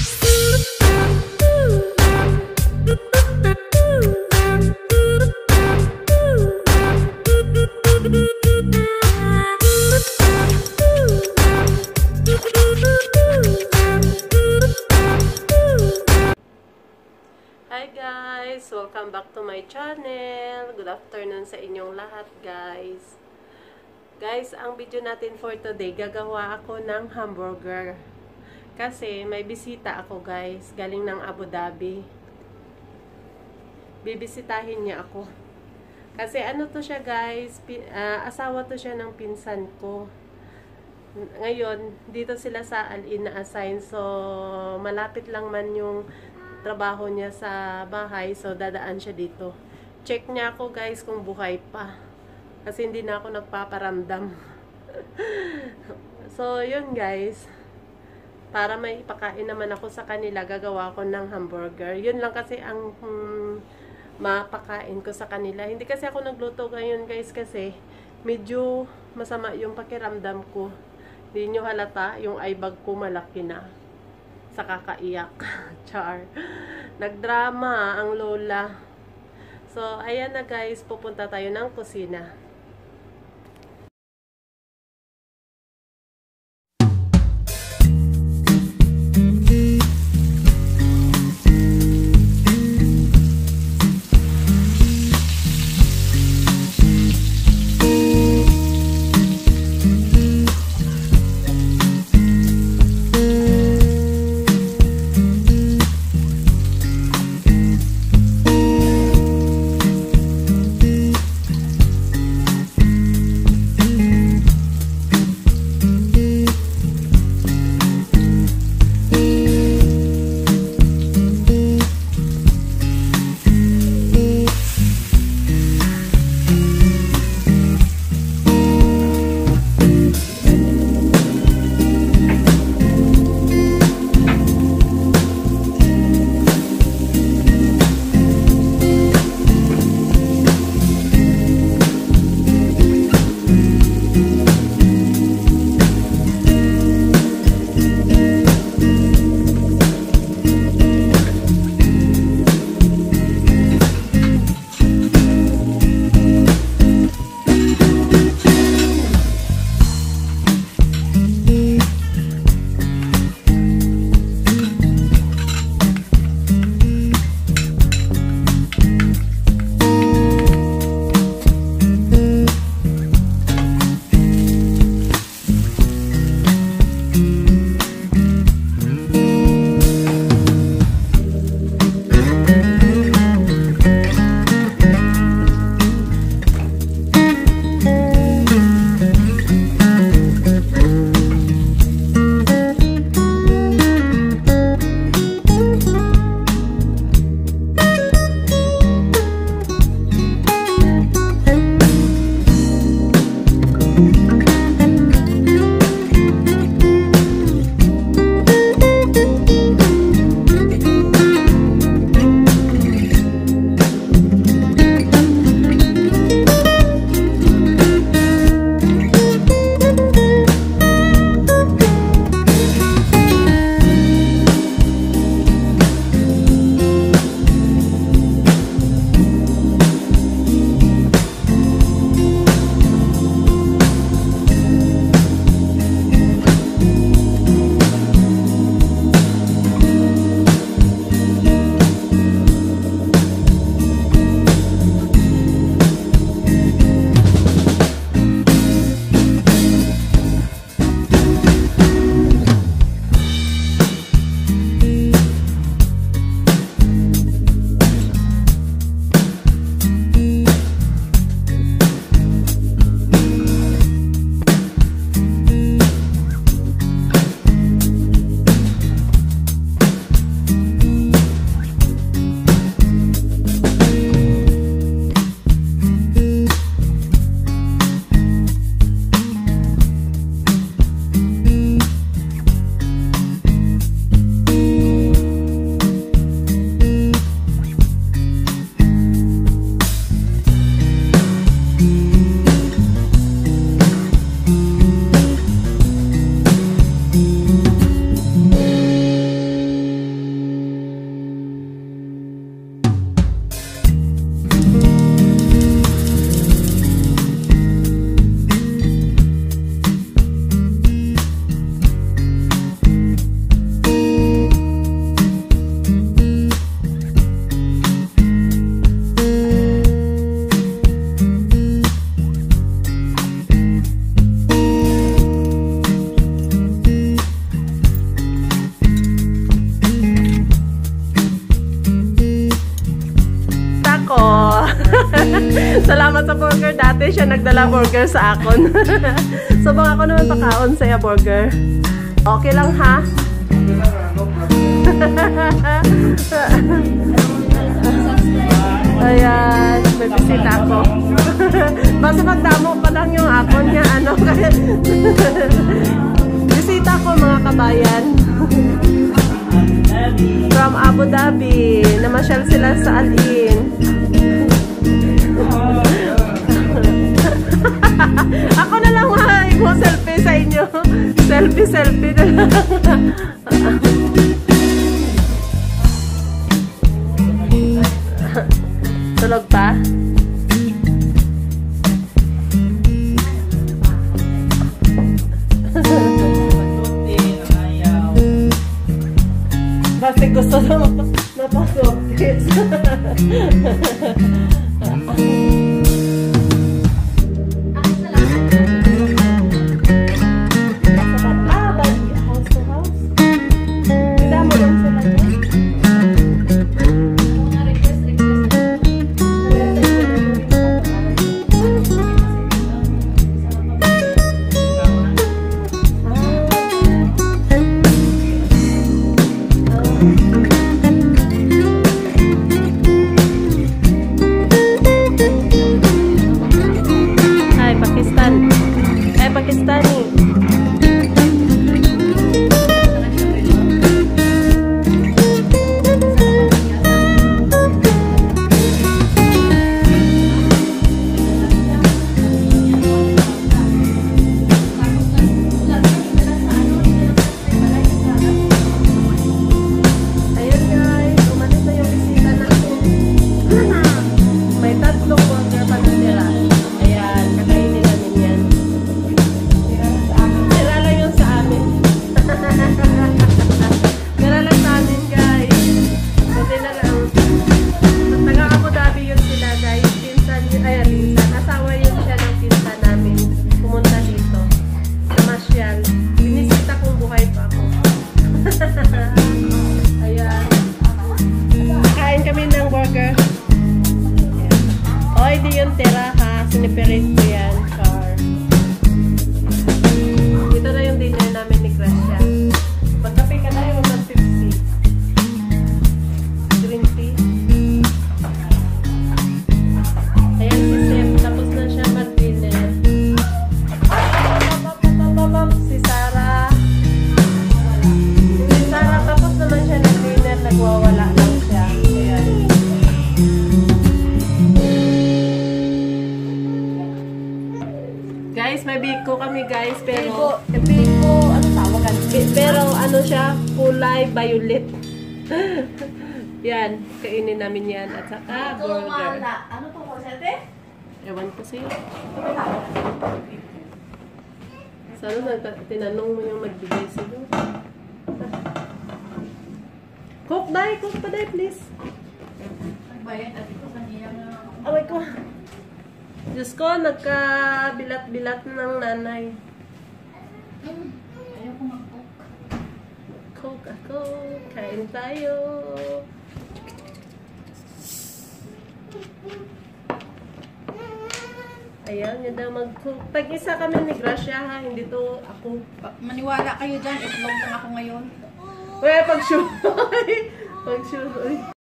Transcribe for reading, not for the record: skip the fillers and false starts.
Hi guys! Welcome back to my channel. Good afternoon sa inyong lahat guys. Guys, ang video natin for today, gagawa ako ng hamburger. Kasi may bisita ako guys, galing ng Abu Dhabi. Bibisitahin niya ako. Kasi ano to siya guys, asawa to siya ng pinsan ko. Ngayon, dito sila sa Al-In na-assign. So, malapit lang man yung trabaho niya sa bahay, so dadaan siya dito. Check niya ako guys kung buhay pa, kasi hindi na ako nagpaparamdam. So yun guys, para may ipakain naman ako sa kanila, gagawa ko ng hamburger. Yun lang kasi ang mapakain ko sa kanila. Hindi kasi ako nagluto ngayon guys, kasi medyo masama yung pakiramdam ko. Hindi nyo halata, yung eye bag ko malaki na sa kakaiyak. Char. Nagdrama ang lola. So, ayan na guys, pupunta tayo ng kusina. Salamat sa burger. Dati siya nagdala burger sa akon. So, baka ako naman pakaon sa'yo burger. Okay lang, ha? Ayan, may bisita ako. Basta magdamo pa lang yung akon niya, ano, kaya... Bisita ko, mga kabayan. From Abu Dhabi. Namasyal sila sa Al-In. Ako na lang mo selfie sa inyo. Selfie na lang. Tulog pa? Kasi gusto na mapasok. Pakistani. Ayan. Kain kami ng burger. O, hindi yung tira ha. Siniperate ko yan. Char. Ito na yung dinner namin ni Gracia. Magkape ka na yung 150. Green tea. Ayan si Chef. Tapos na siya mag-dinner. Si Sarah. Tapos naman siya nag-dinner, nagwawala lang siya. Ayan. Guys, may biko kami guys, pero... Biko, ano tawagan? Pero ano siya, kulay violet. Yan, kainin namin yan. At saka burger. Ano to ko sete? Ewan ko sa'yo. Sana tinanong mo yung magbigay sa'yo. Cook pa dai, please. Nagbayad at ito kanina na. Away ko. Diyos ko, nagkabilat-bilat ng nanay. Ayaw ko mag-cook. Cook ako. Kain tayo. Ayaw niya daw mag-cook. Tag-isa kami ni Gracia ha. Hindi to ako. Maniwala kayo dyan. Itlog lang ako ngayon. Uy, pag-shoot. Pag-shoot.